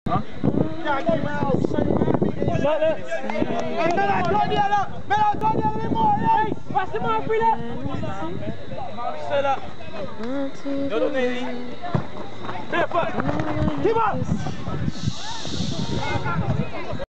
Hein? Passe-moi un peu là. C'est là. Donnez. Fais pas.